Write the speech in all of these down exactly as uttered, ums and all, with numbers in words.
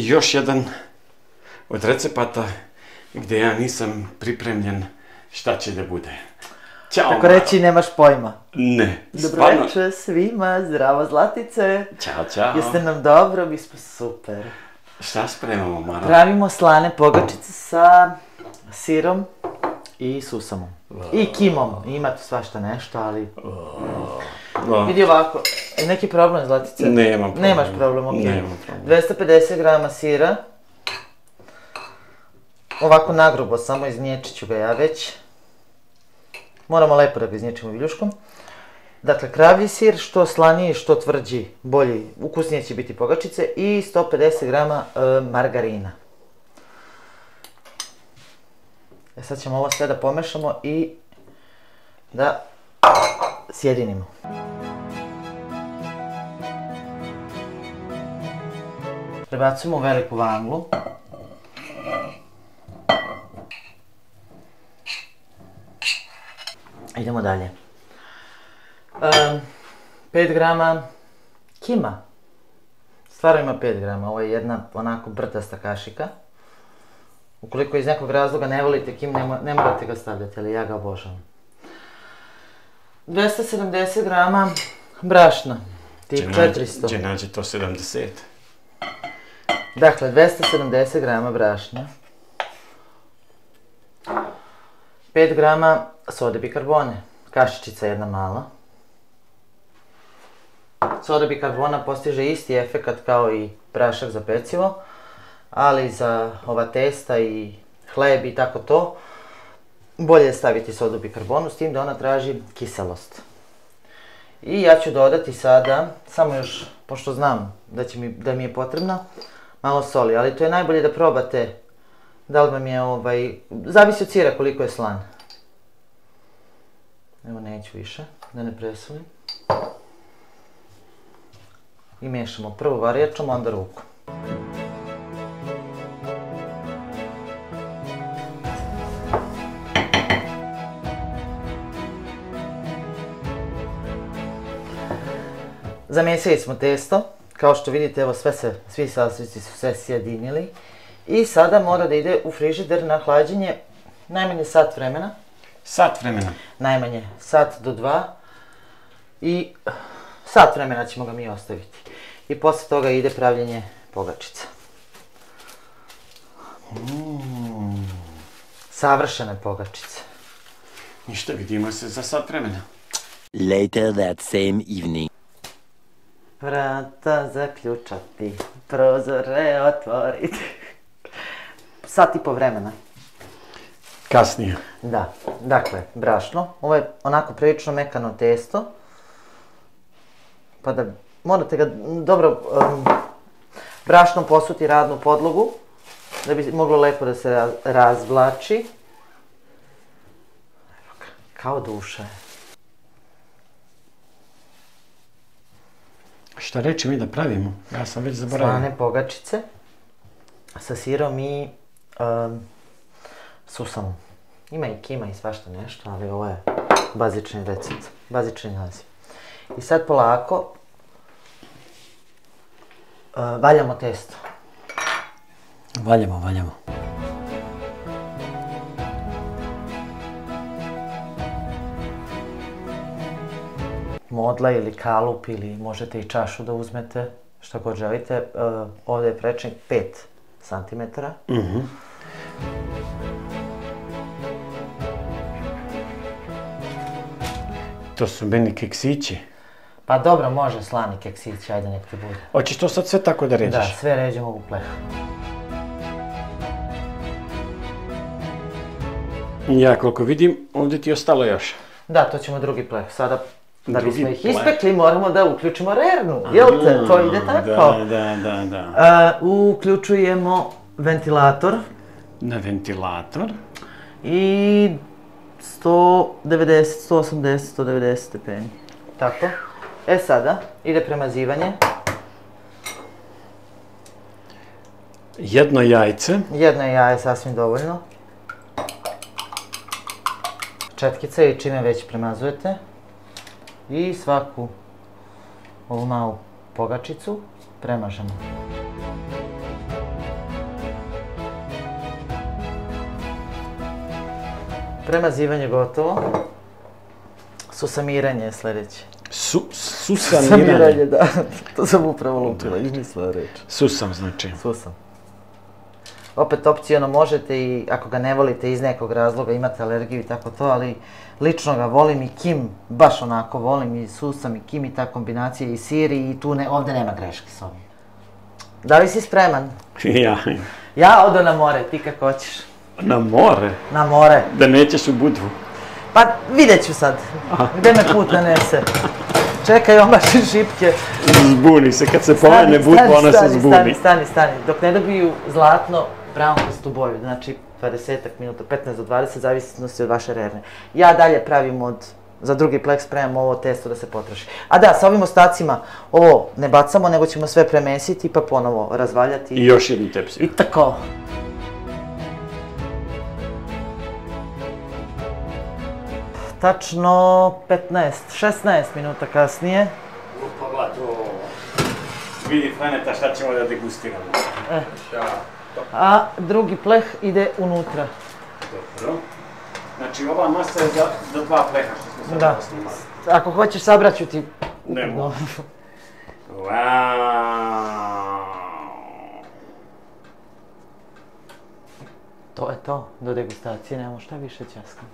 još jedan od recepata gdje ja nisam pripremljen šta će da bude. Ćao, tako reći nemaš pojma. Ne, dobro stvarno. Dobro večer svima, zdravo Zlatice. Ćao, ćao. Jeste nam dobro, mi smo super. Šta spremamo, Maro? Pravimo slane pogačice sa sirom i susamom. I kimom, ima tu svašta nešto, ali... Oh. Vidi ovako, neki problem Zlatice? Nemam problem. Nemaš problem, okej. Nemam problem. dvesta pedeset grama sira. Ovako nagrubo, samo izniječit ću ga ja već. Moramo lepo da ga izniječimo viljuškom. Dakle, kravlji sir, što slaniji, što tvrđi, bolji, ukusnije će biti pogačice. I sto pedeset grama e, margarina. E sad ćemo ovo sve da pomešamo i da sjedinimo. Prebacujemo u veliku vanglu. Idemo dalje. Um, pet grama kima. Stvarno ima pet grama, ovo je jedna onako brtasta kašika. Ukoliko iz nekog razloga ne volite kim, ne, ne morate ga stavljati, ali ja ga obožavam. dvesta sedamdeset grama brašna, tip četiristo. Gdje nađe to sedamdeset? Dakle, dvesta sedamdeset grama brašna. pet grama sode bikarbone, kašičica jedna mala. Soda bikarbona postiže isti efekat kao i prašak za pecivo, ali za ova testa i hleb i tako to, bolje je staviti sodu bikarbonu, s tim da ona traži kiselost. I ja ću dodati sada, samo još, pošto znam da, će mi, da mi je potrebna, malo soli, ali to je najbolje da probate da li vam je ovaj, zavisi od sira koliko je slan. Evo neću više, da ne presolim. I miješamo prvo varjačom, onda rukom. Zamjesili smo testo, kao što vidite, evo sve se, svi sastojci su se sjedinili. I sada mora da ide u frižider na hlađenje najmanje sat vremena. Sat vremena? Najmanje sat do dva. I sat vremena ćemo ga mi ostaviti. I posle toga ide pravljenje pogačica. Mm. Savršene pogačice. Ništa, vidimo se za sat vremena. Later that same evening. Vrata zaključati, prozore otvoriti. Sat i po vremena. Kasnije. Da, dakle, brašno. Ovo je onako prilično mekano testo. Pa da morate ga dobro um, brašnom posuti radnu podlogu, da bi moglo lepo da se raz, razvlači. Kao duša je. Šta reći mi da pravimo? Ja sam već zaboravio. Slane pogačice sa sirom i um, susamom. Ima i kima i svašta nešto, ali ovo je bazični recept, bazični naziv. I sad polako uh, valjamo testo. Valjamo, valjamo. Modla ili kalup ili možete i čašu da uzmete, šta god želite. Uh, ovdje je prečnik pet centimetara. Mhm. To su meni keksići. Pa dobro, može slani keksići, ajde nek ti bude. Hoćeš to sad sve tako da ređeš? Da, sve ređemo u pleh. Ja koliko vidim, ovdje ti je ostalo još. Da, to ćemo drugi pleh. Sada, da Drugi bismo ih pleh. ispekli, moramo da uključimo rernu. Jel te, to ide tako? Da, da, da, da. Uh, uključujemo ventilator. Na ventilator. I sto devedeset, sto osamdeset, sto devedeset stepeni. Tako. E sada, ide premazivanje. Jedno jajce. Jedno jaje je sasvim dovoljno. Četkice i čime već premazujete. I svaku ovu malu pogačicu premažemo. Premazivanje gotovo. Susamiranje je sljedeće. Su, susamiranje? Da. To sam upravo lupila, izmislila reč. Susam znači. Susam. Opet opcijono možete i ako ga ne volite iz nekog razloga, imate alergiju i tako to, ali lično ga volim i kim, baš onako volim i susam i kim i ta kombinacija i sir i tu ne, ovdje nema greške s ovim. Da li si spreman? Ja. Ja odo na more, ti kako hoćeš. Na more? Na more. Da nećeš u Budvu? Pa vidjet ću sad, gdje me put nanese. Čekaj, omaši šipke. Zbuni se, kad se pomene Budva, ona se zbuni. Stani, stani, stani, dok ne dobiju zlatno brownkastu boju, znači dvadesetak minuta, petnaest do dvadeset, zavisnosti od vaše rerne. Ja dalje pravim od, za drugi plek spremam ovo testo da se potroši. A da, sa ovim ostacima ovo ne bacamo, nego ćemo sve premesiti pa ponovo razvaljati. I još jednu tepsiju. I tako. Tačno petnaest, šesnaest minuta kasnije. Pogledaj ovo. Vidi, Franeta, šta ćemo da degustiramo. E. A drugi pleh ide unutra. Dobro. Znači, ova masa je za, za dva pleha što smo sad da. snimali. Ako hoćeš, sabrat ću ti. Ne mogu. Wow. To je to. Do degustacije nemamo šta više ćaskamo.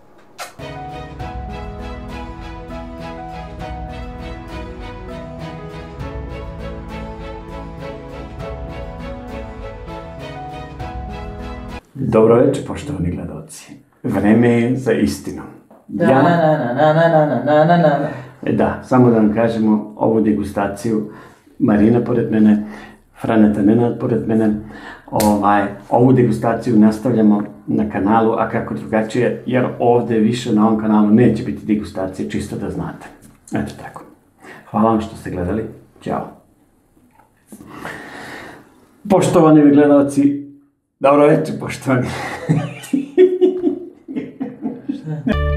Dobro večer, poštovani gledalci. Vreme je za istinu. Ja... Na, na, na, na, na, na, na, na. Da, samo da vam kažemo ovu degustaciju. Marina pored mene, Franeta Nenad pored mene. Ovaj, ovu degustaciju nastavljamo na kanalu, a kako drugačije, jer ovdje više na ovom kanalu neće biti degustacije, čisto da znate. Eto tako. Hvala vam što ste gledali. Ćao. Poštovani gledalci, dobro večer, poštovani.